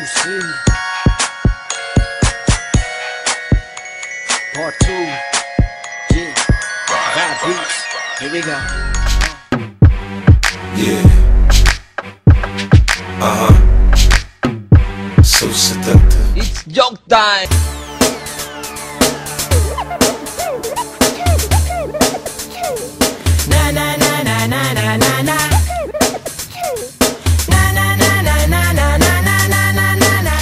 MC Part 2. Yeah, Vibe Beats. Here we go. Yeah. So seductive. It's joke time. Na na na na na na na na. Na na na na na na na na na na na.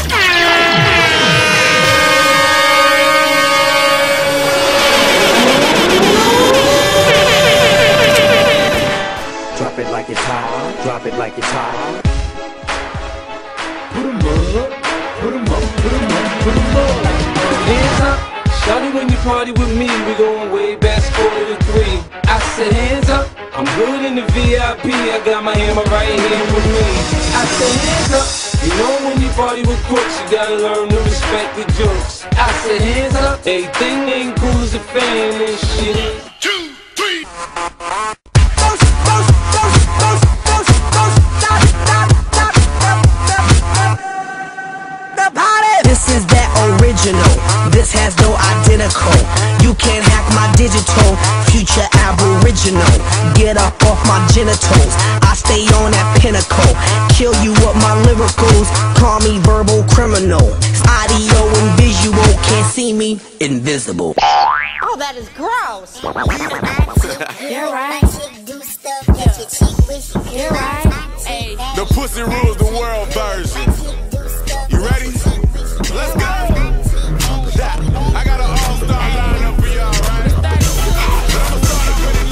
Drop it like it's hot. Drop it like it's hot. Put 'em up. Put 'em up. Put 'em up. Put 'em up. Hands up, shawty, when you party with me, we going way back, 4 to 3. I said hands up, I'm good in the VIP, I got my hammer right here with me. I said hands up, you know when you party with crooks, you gotta learn to respect the jokes. I said hands up, everything ain't cool as a fan and shit. 2, 3. This is that original. This has no identical. You can't hack my digital. Future aboriginal. Get up off my genitals. I stay on that pinnacle. Kill you with my lyricals. Call me verbal criminal. Audio and visual. Can't see me. Invisible. Oh, that is gross. You're right. You're right. Hey. The Pussy Rules the World version. You ready? Let's go. I got an all-star lineup for y'all, right? I'ma start it with it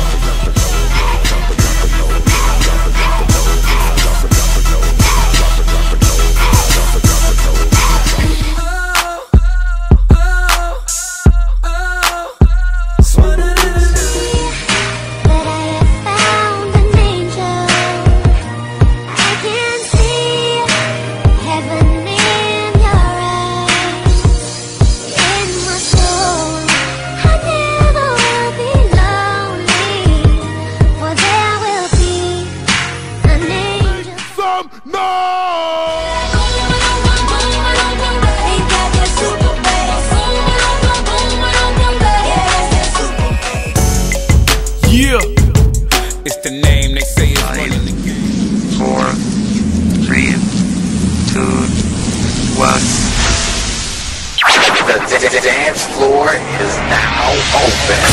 It's the name they say is running the game. 4, 3, 2, 1. The dance floor is now open.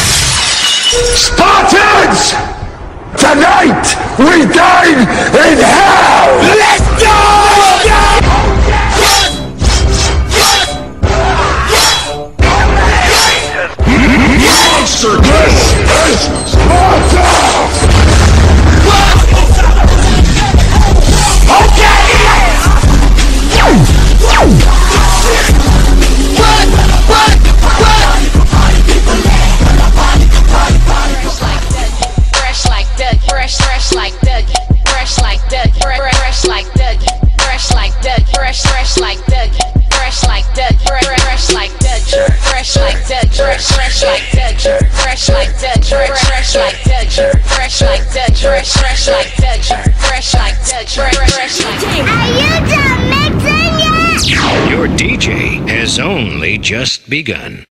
Spartans! Tonight we dine in hell! Let's go! Monster, this is Sparta! Your DJ has only just begun.